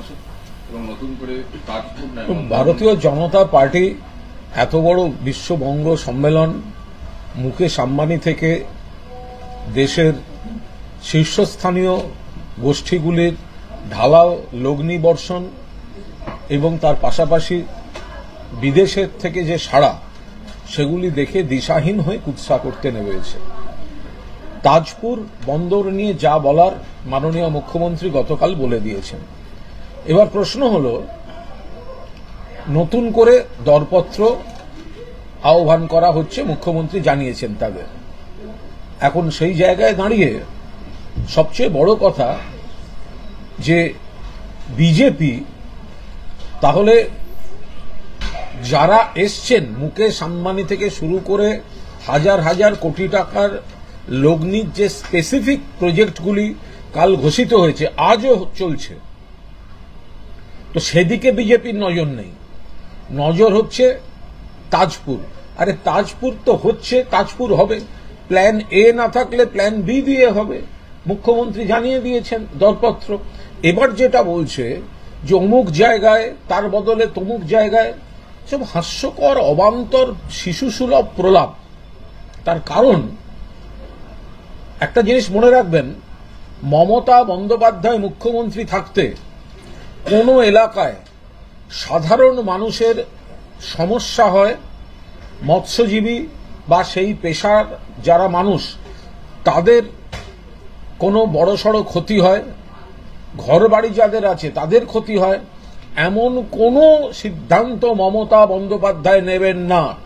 আছে এবং নতুন করে তাজপুর ভারতীয় জনতা পার্টি এত বড় বিশ্ববঙ্গ সম্মেলন, মুকেশ আম্বানি থেকে দেশের শীর্ষস্থানীয় গোষ্ঠীগুলির ঢালাও লগ্নিবর্ষণ এবং তার পাশাপাশি বিদেশের থেকে যে সাড়া, সেগুলি দেখে দিশাহীন হয়ে কুৎসা করতে নেমেছে। তাজপুর বন্দর নিয়ে যা বলার মাননীয় মুখ্যমন্ত্রী গতকাল বলে দিয়েছেন। এবার প্রশ্ন হল, নতুন করে দরপত্র আহ্বান করা হচ্ছে, মুখ্যমন্ত্রী জানিয়েছেন তাদের। এখন সেই জায়গায় দাঁড়িয়ে সবচেয়ে বড় কথা যে বিজেপি তাহলে যারা এসছেন, মুকেশ আম্বানি থেকে শুরু করে হাজার হাজার কোটি টাকার লগ্নির যে স্পেসিফিক প্রজেক্টগুলি কাল ঘোষিত হয়েছে, আজও চলছে, তো সেদিকে বিজেপির নজর নেই। নজর হচ্ছে তাজপুর। আরে তাজপুর তো হচ্ছে, তাজপুর হবে। প্ল্যান এ না থাকলে প্ল্যান বি দিয়ে হবে। মুখ্যমন্ত্রী জানিয়ে দিয়েছেন দরপত্র। এবার যেটা বলছে যে অমুক জায়গায় তার বদলে তমুক জায়গায়, সব হাস্যকর অবান্তর শিশুসুলভ প্রলাপ। তার কারণ একটা জিনিস মনে রাখবেন, মমতা বন্দ্যোপাধ্যায় মুখ্যমন্ত্রী থাকতে কোন এলাকায় সাধারণ মানুষের সমস্যা হয়, মৎস্যজীবী বা সেই পেশার যারা মানুষ, তাদের কোনো বড়সড় ক্ষতি হয়, ঘরবাড়ি যাদের আছে তাদের ক্ষতি হয়, এমন কোনো সিদ্ধান্ত মমতা বন্দ্যোপাধ্যায় নেবেন না।